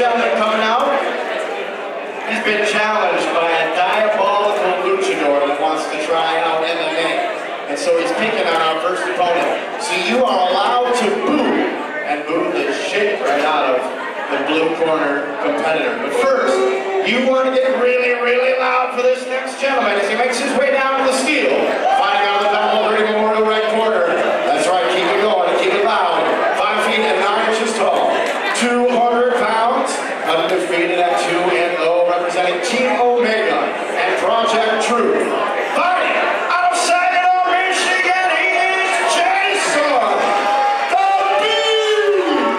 gentleman coming out, he's been challenged by a diabolical luchador that wants to try out MMA. And so he's picking on our first opponent. So you are allowed to boo, and boo the shit right out of the blue corner competitor. But first, you want to get really, really loud for this next gentleman as he makes his way down to the steel, finding out the Belleville Liberty Memorial right corner. That's right, keep it going, keep it loud. 5 feet and 9 inches tall, 200 pounds, undefeated at 2-0, representing Team Omega and Project Truth. Fighting out of Saginaw, Michigan, he is Jason the Beast!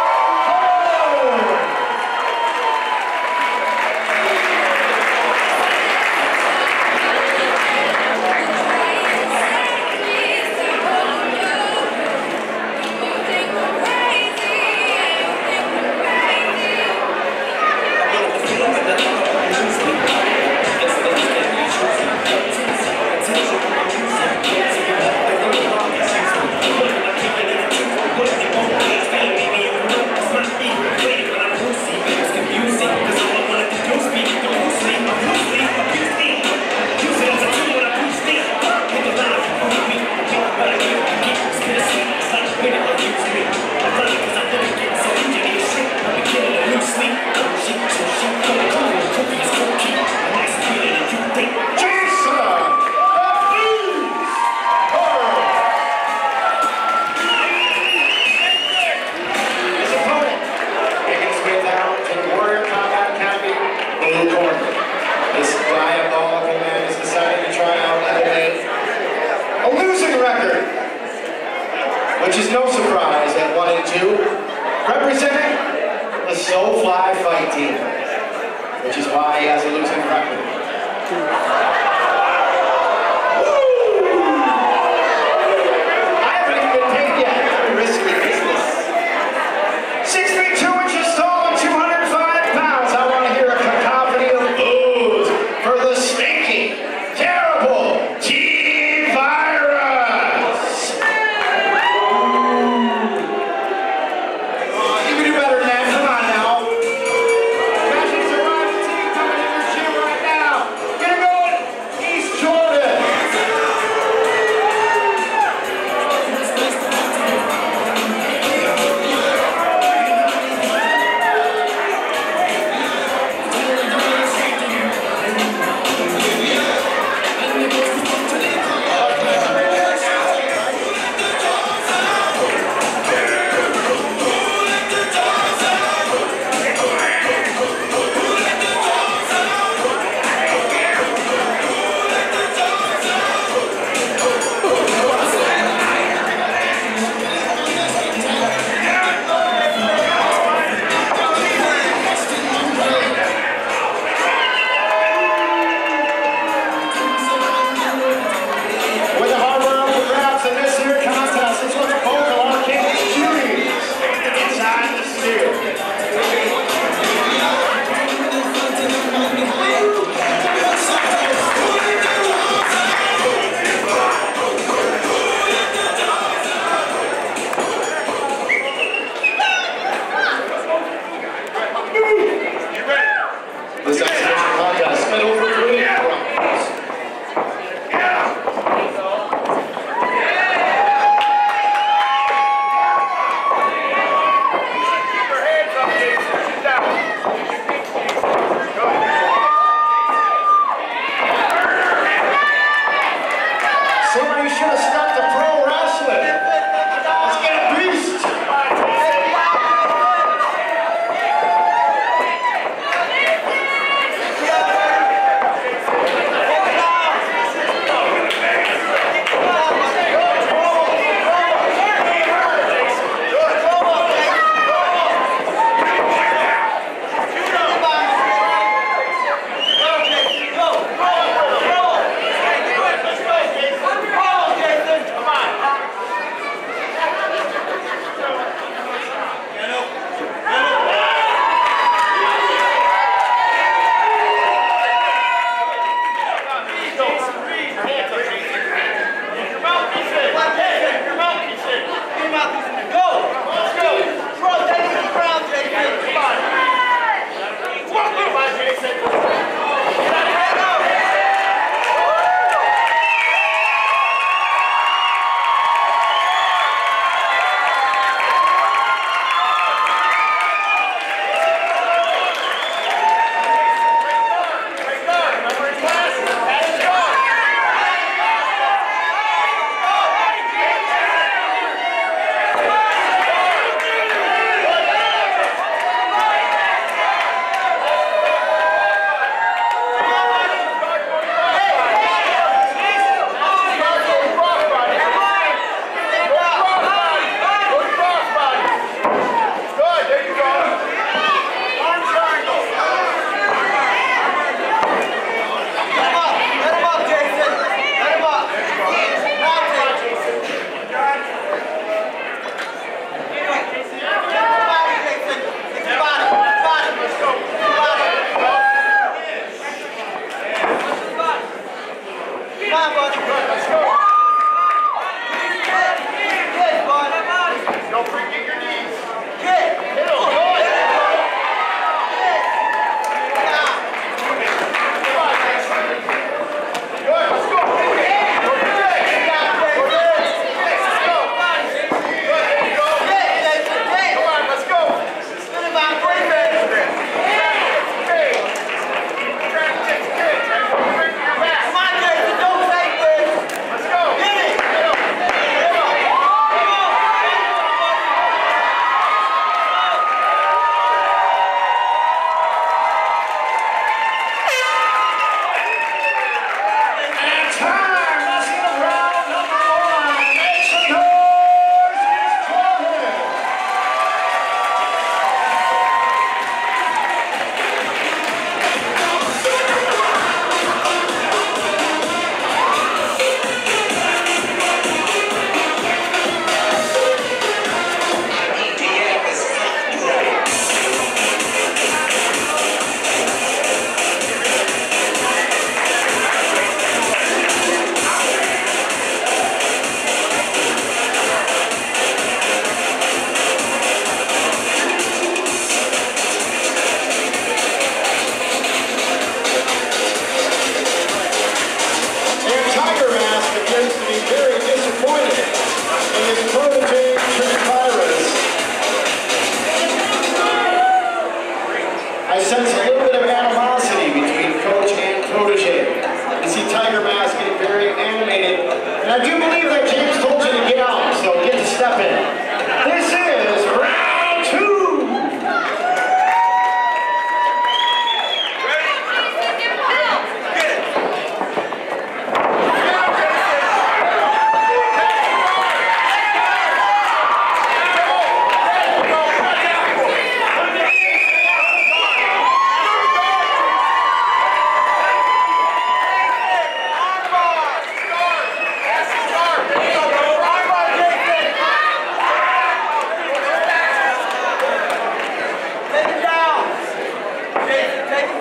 This diabolical man has decided to try out a losing record, which is no surprise at 1-2, representing the SoFly Fight Team, which is why he has a losing record.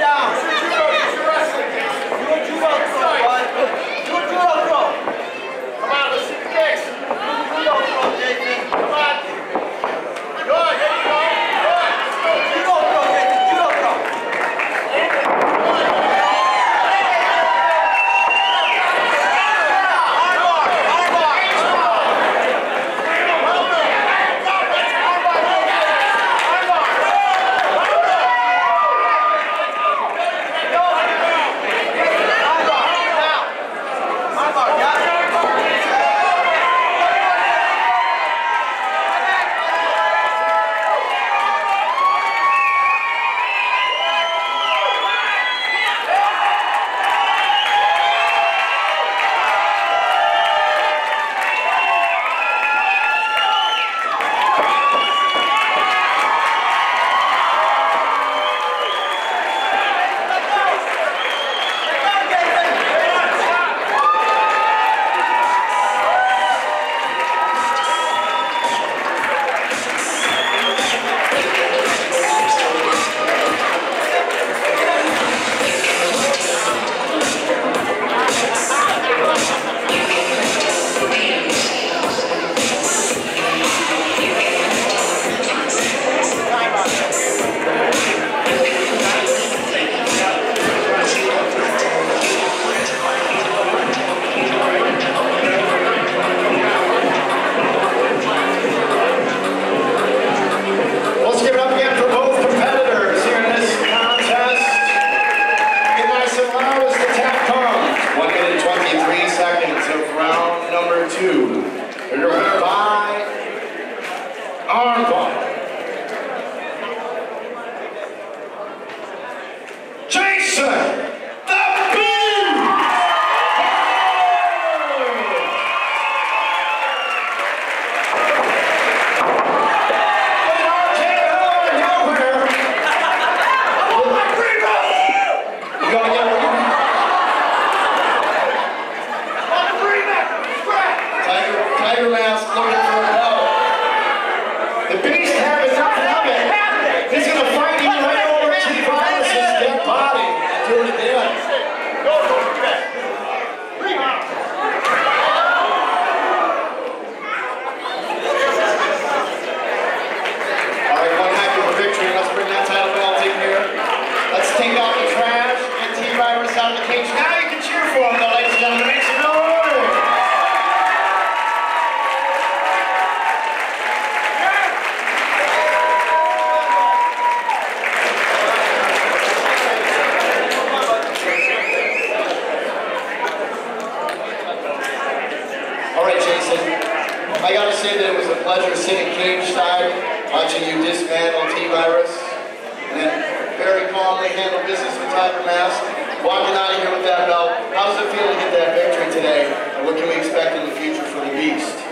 I got to say that it was a pleasure sitting cage side, watching you dismantle T-Virus, and then very calmly handle business with Tiger Mask, walking out of here with that belt. How does it feel to get that victory today, and what can we expect in the future for the Beast?